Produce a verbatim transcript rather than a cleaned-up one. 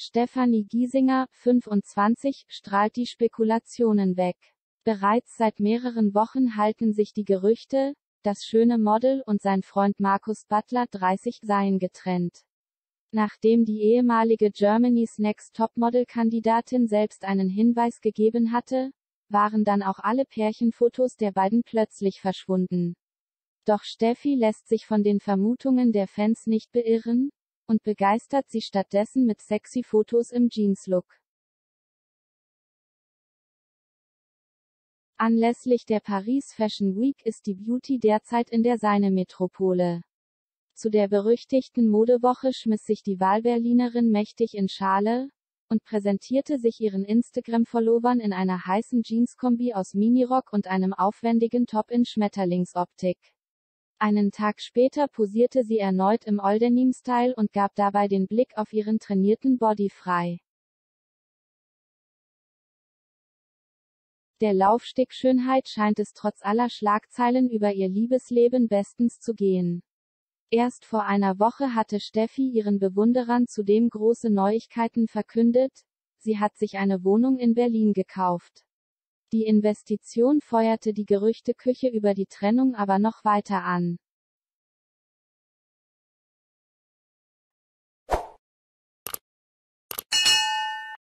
Stefanie Giesinger, fünfundzwanzig, strahlt die Spekulationen weg. Bereits seit mehreren Wochen halten sich die Gerüchte, das schöne Model und sein Freund Marcus Butler, dreißig, seien getrennt. Nachdem die ehemalige Germany's Next Topmodel-Kandidatin selbst einen Hinweis gegeben hatte, waren dann auch alle Pärchenfotos der beiden plötzlich verschwunden. Doch Steffi lässt sich von den Vermutungen der Fans nicht beirren und begeistert sie stattdessen mit sexy Fotos im Jeans-Look. Anlässlich der Paris Fashion Week ist die Beauty derzeit in der Seine-Metropole. Zu der berüchtigten Modewoche schmiss sich die Wahlberlinerin mächtig in Schale und präsentierte sich ihren Instagram-Followern in einer heißen Jeanskombi aus Minirock und einem aufwendigen Top in Schmetterlingsoptik. Einen Tag später posierte sie erneut im Old-Denim-Style und gab dabei den Blick auf ihren trainierten Body frei. Der Laufstegschönheit scheint es trotz aller Schlagzeilen über ihr Liebesleben bestens zu gehen. Erst vor einer Woche hatte Steffi ihren Bewunderern zudem große Neuigkeiten verkündet: Sie hat sich eine Wohnung in Berlin gekauft. Die Investition feuerte die Gerüchteküche über die Trennung aber noch weiter an.